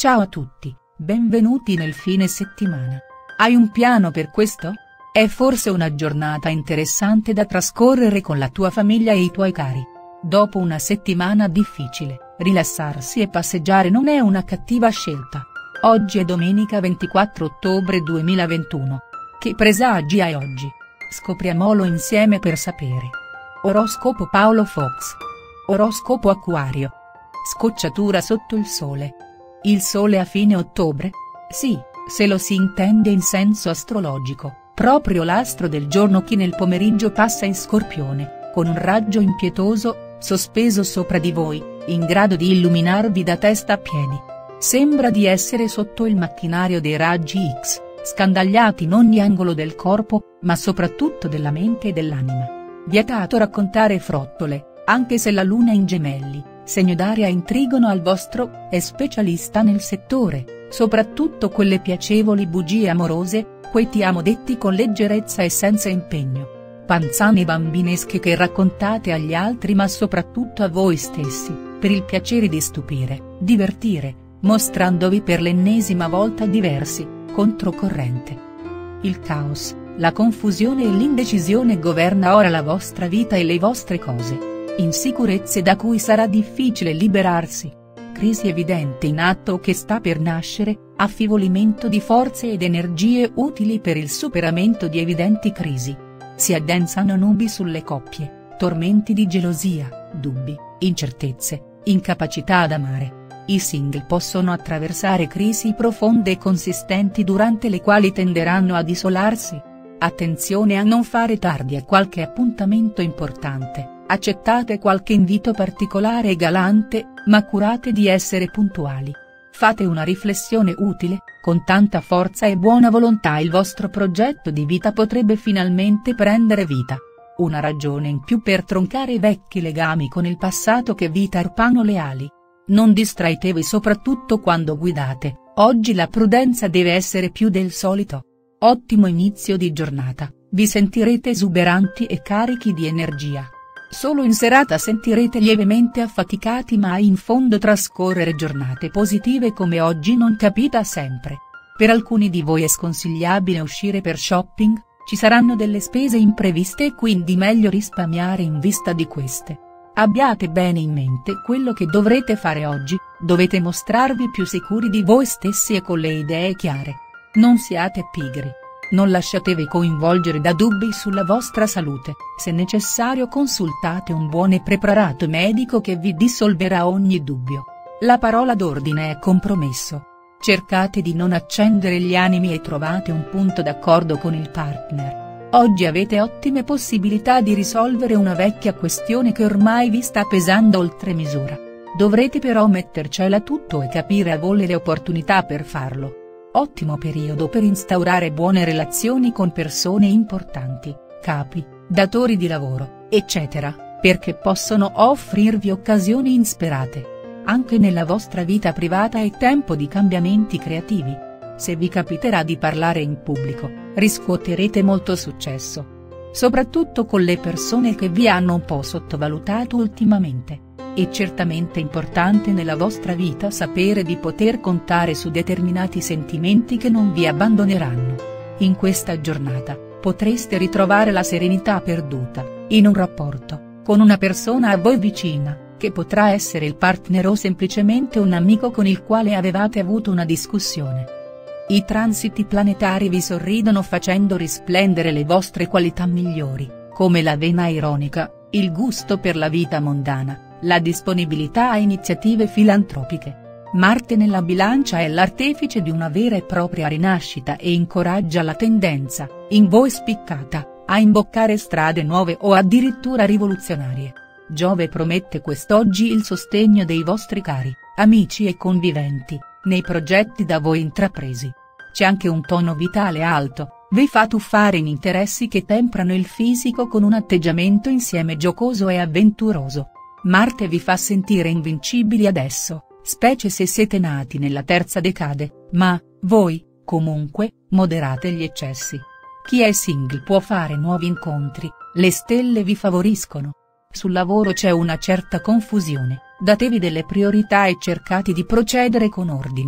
Ciao a tutti, benvenuti nel fine settimana. Hai un piano per questo? È forse una giornata interessante da trascorrere con la tua famiglia e i tuoi cari. Dopo una settimana difficile, rilassarsi e passeggiare non è una cattiva scelta. Oggi è domenica 24 ottobre 2021. Che presagi hai oggi? Scopriamolo insieme per sapere. Oroscopo Paolo Fox. Oroscopo Acquario. Scocciatura sotto il sole. Il sole a fine ottobre? Sì, se lo si intende in senso astrologico, proprio l'astro del giorno chi nel pomeriggio passa in Scorpione, con un raggio impietoso, sospeso sopra di voi, in grado di illuminarvi da testa a piedi. Sembra di essere sotto il macchinario dei raggi X, scandagliati in ogni angolo del corpo, ma soprattutto della mente e dell'anima. Vietato raccontare frottole, anche se la luna in Gemelli, segno d'aria in trigono al vostro, è specialista nel settore, soprattutto quelle piacevoli bugie amorose, quei ti amo detti con leggerezza e senza impegno. Panzane bambinesche che raccontate agli altri ma soprattutto a voi stessi, per il piacere di stupire, divertire, mostrandovi per l'ennesima volta diversi, controcorrente. Il caos, la confusione e l'indecisione governa ora la vostra vita e le vostre cose. Insicurezze da cui sarà difficile liberarsi. Crisi evidente in atto o che sta per nascere, affievolimento di forze ed energie utili per il superamento di evidenti crisi. Si addensano nubi sulle coppie, tormenti di gelosia, dubbi, incertezze, incapacità ad amare. I single possono attraversare crisi profonde e consistenti durante le quali tenderanno ad isolarsi. Attenzione a non fare tardi a qualche appuntamento importante. Accettate qualche invito particolare e galante, ma curate di essere puntuali. Fate una riflessione utile, con tanta forza e buona volontà il vostro progetto di vita potrebbe finalmente prendere vita. Una ragione in più per troncare i vecchi legami con il passato che vi tarpano le ali. Non distraetevi soprattutto quando guidate, oggi la prudenza deve essere più del solito. Ottimo inizio di giornata, vi sentirete esuberanti e carichi di energia. Solo in serata sentirete lievemente affaticati ma in fondo trascorrere giornate positive come oggi non capita sempre. Per alcuni di voi è sconsigliabile uscire per shopping, ci saranno delle spese impreviste e quindi meglio risparmiare in vista di queste. Abbiate bene in mente quello che dovrete fare oggi, dovete mostrarvi più sicuri di voi stessi e con le idee chiare. Non siate pigri. Non lasciatevi coinvolgere da dubbi sulla vostra salute, se necessario consultate un buon e preparato medico che vi dissolverà ogni dubbio. La parola d'ordine è compromesso. Cercate di non accendere gli animi e trovate un punto d'accordo con il partner. Oggi avete ottime possibilità di risolvere una vecchia questione che ormai vi sta pesando oltre misura. Dovrete però mettercela tutto e capire a volle le opportunità per farlo. Ottimo periodo per instaurare buone relazioni con persone importanti, capi, datori di lavoro, eccetera, perché possono offrirvi occasioni insperate. Anche nella vostra vita privata è tempo di cambiamenti creativi. Se vi capiterà di parlare in pubblico, riscuoterete molto successo. Soprattutto con le persone che vi hanno un po' sottovalutato ultimamente. È certamente importante nella vostra vita sapere di poter contare su determinati sentimenti che non vi abbandoneranno. In questa giornata, potreste ritrovare la serenità perduta, in un rapporto, con una persona a voi vicina, che potrà essere il partner o semplicemente un amico con il quale avevate avuto una discussione. I transiti planetari vi sorridono facendo risplendere le vostre qualità migliori, come la vena ironica, il gusto per la vita mondana. La disponibilità a iniziative filantropiche. Marte nella Bilancia è l'artefice di una vera e propria rinascita e incoraggia la tendenza, in voi spiccata, a imboccare strade nuove o addirittura rivoluzionarie. Giove promette quest'oggi il sostegno dei vostri cari, amici e conviventi, nei progetti da voi intrapresi. C'è anche un tono vitale alto, vi fa tuffare in interessi che temprano il fisico con un atteggiamento insieme giocoso e avventuroso. Marte vi fa sentire invincibili adesso, specie se siete nati nella terza decade, ma, voi, comunque, moderate gli eccessi. Chi è single può fare nuovi incontri, le stelle vi favoriscono. Sul lavoro c'è una certa confusione, datevi delle priorità e cercate di procedere con ordine.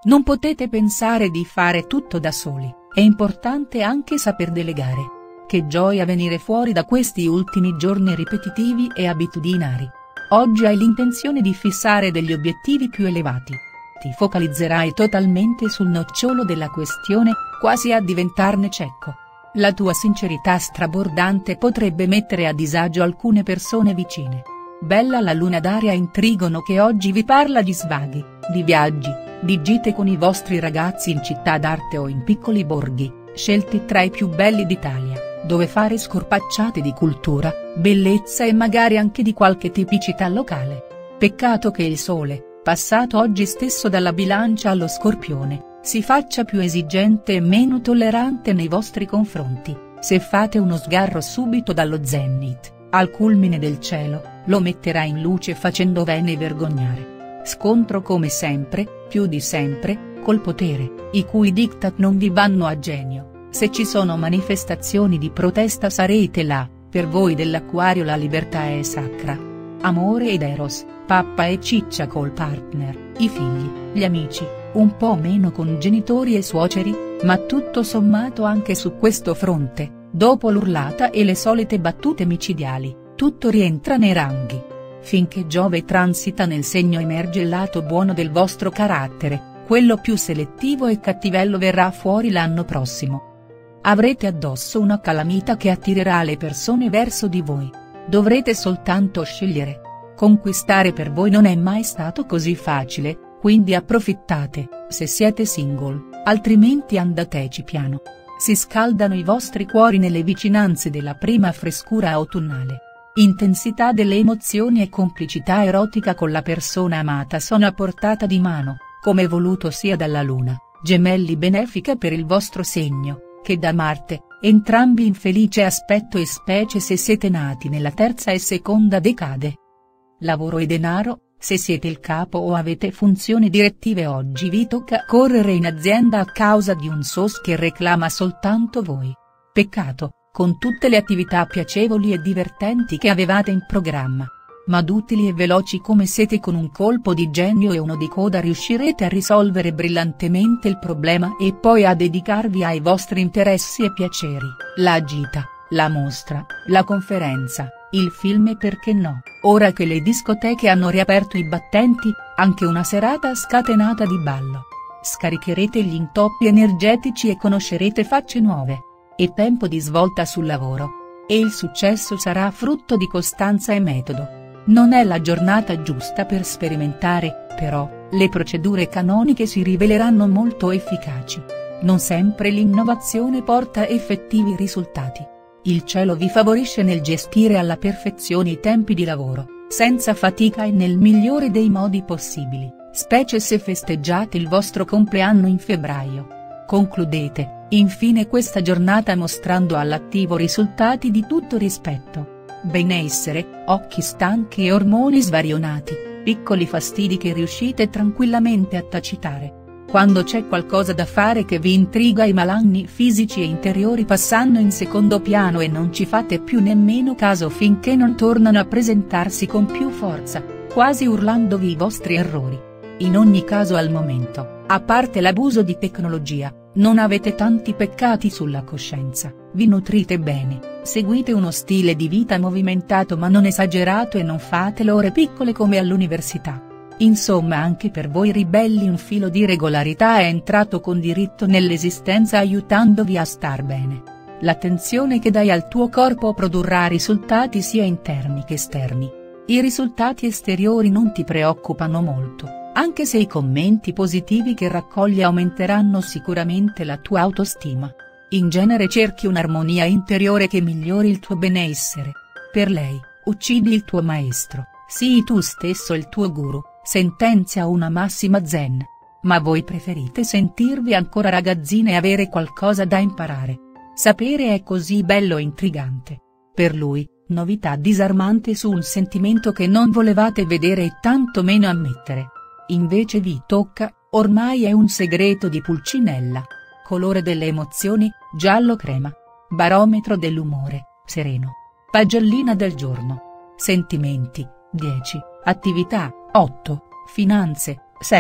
Non potete pensare di fare tutto da soli, è importante anche saper delegare. Che gioia venire fuori da questi ultimi giorni ripetitivi e abitudinari. Oggi hai l'intenzione di fissare degli obiettivi più elevati. Ti focalizzerai totalmente sul nocciolo della questione, quasi a diventarne cieco. La tua sincerità strabordante potrebbe mettere a disagio alcune persone vicine. Bella la luna d'aria in Trigono che oggi vi parla di svaghi, di viaggi, di gite con i vostri ragazzi in città d'arte o in piccoli borghi, scelti tra i più belli d'Italia, dove fare scorpacciate di cultura, bellezza e magari anche di qualche tipicità locale. Peccato che il sole, passato oggi stesso dalla Bilancia allo Scorpione, si faccia più esigente e meno tollerante nei vostri confronti, se fate uno sgarro subito dallo Zennith, al culmine del cielo, lo metterà in luce facendovene vergognare. Scontro come sempre, più di sempre, col potere, i cui diktat non vi vanno a genio. Se ci sono manifestazioni di protesta sarete là, per voi dell'Acquario la libertà è sacra. Amore ed eros, pappa e ciccia col partner, i figli, gli amici, un po' meno con genitori e suoceri, ma tutto sommato anche su questo fronte, dopo l'urlata e le solite battute micidiali, tutto rientra nei ranghi. Finché Giove transita nel segno emerge il lato buono del vostro carattere, quello più selettivo e cattivello verrà fuori l'anno prossimo. Avrete addosso una calamita che attirerà le persone verso di voi. Dovrete soltanto scegliere. Conquistare per voi non è mai stato così facile, quindi approfittate, se siete single, altrimenti andateci piano. Si scaldano i vostri cuori nelle vicinanze della prima frescura autunnale. Intensità delle emozioni e complicità erotica con la persona amata sono a portata di mano, come voluto sia dalla Luna, gemelli benefica per il vostro segno, che da Marte, entrambi in felice aspetto e specie se siete nati nella terza e seconda decade. Lavoro e denaro, se siete il capo o avete funzioni direttive oggi vi tocca correre in azienda a causa di un SOS che reclama soltanto voi. Peccato, con tutte le attività piacevoli e divertenti che avevate in programma. Ma duttili e veloci come siete con un colpo di genio e uno di coda riuscirete a risolvere brillantemente il problema e poi a dedicarvi ai vostri interessi e piaceri, la gita, la mostra, la conferenza, il film e perché no, ora che le discoteche hanno riaperto i battenti, anche una serata scatenata di ballo. Scaricherete gli intoppi energetici e conoscerete facce nuove. È tempo di svolta sul lavoro. E il successo sarà frutto di costanza e metodo. Non è la giornata giusta per sperimentare, però, le procedure canoniche si riveleranno molto efficaci. Non sempre l'innovazione porta effettivi risultati. Il cielo vi favorisce nel gestire alla perfezione i tempi di lavoro, senza fatica e nel migliore dei modi possibili, specie se festeggiate il vostro compleanno in febbraio. Concludete, infine questa giornata mostrando all'attivo risultati di tutto rispetto. Benessere, occhi stanchi e ormoni svarionati, piccoli fastidi che riuscite tranquillamente a tacitare. Quando c'è qualcosa da fare che vi intriga i malanni fisici e interiori passano in secondo piano e non ci fate più nemmeno caso finché non tornano a presentarsi con più forza, quasi urlandovi i vostri errori. In ogni caso al momento, a parte l'abuso di tecnologia, non avete tanti peccati sulla coscienza, vi nutrite bene, seguite uno stile di vita movimentato ma non esagerato e non fate le ore piccole come all'università. Insomma anche per voi ribelli un filo di regolarità è entrato con diritto nell'esistenza aiutandovi a star bene. L'attenzione che dai al tuo corpo produrrà risultati sia interni che esterni. I risultati esteriori non ti preoccupano molto, anche se i commenti positivi che raccogli aumenteranno sicuramente la tua autostima. In genere cerchi un'armonia interiore che migliori il tuo benessere. Per lei, uccidi il tuo maestro, sii tu stesso il tuo guru, sentenzia una massima zen. Ma voi preferite sentirvi ancora ragazzine e avere qualcosa da imparare. Sapere è così bello e intrigante. Per lui, novità disarmante su un sentimento che non volevate vedere e tanto meno ammettere. Invece vi tocca, ormai è un segreto di Pulcinella. Colore delle emozioni, giallo crema. Barometro dell'umore, sereno. Pagellina del giorno. Sentimenti, 10, attività, 8, finanze, 6,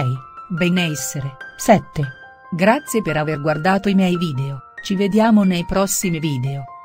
benessere. 7. Grazie per aver guardato i miei video, ci vediamo nei prossimi video.